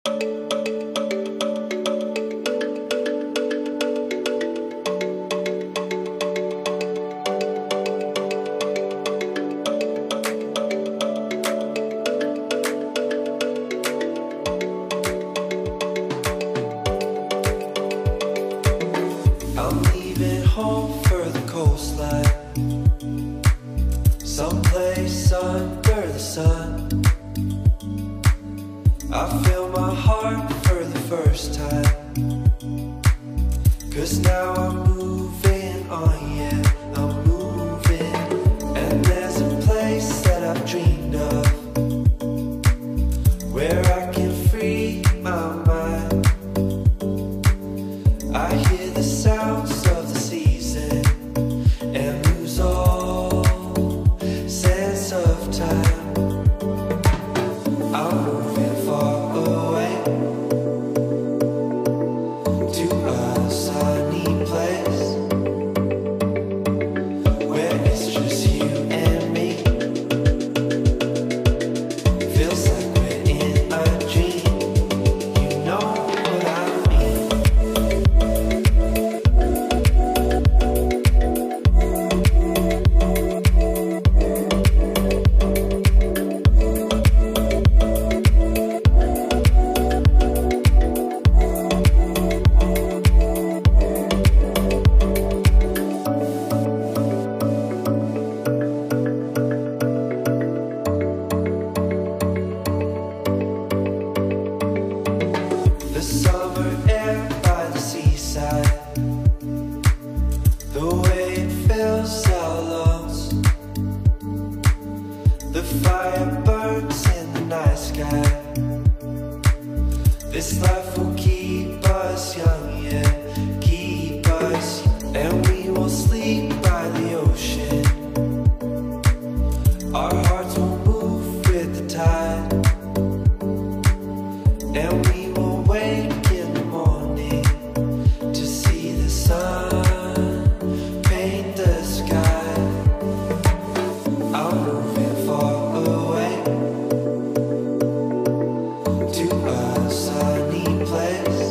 I'm leaving home for the coastline, someplace under the sun. I feel my heart for the first time, 'cause now I'm moving on, yeah, I'm moving. And there's a place that I've dreamed of, where I can free my mind. I hear the sounds of the season and lose all sense of time. I'm moving far away to a sunny place where it's just you and me. Feels like we're in a dream. You know what I mean. The summer air by the seaside, the way it fills our lungs. The fire burns in the night sky. This life will keep us young, yeah, keep us young. And we will sleep by the ocean. Our hearts will move with the tide, and we will wake in the morning to see the sun paint the sky. I'm moving far away to a sunny place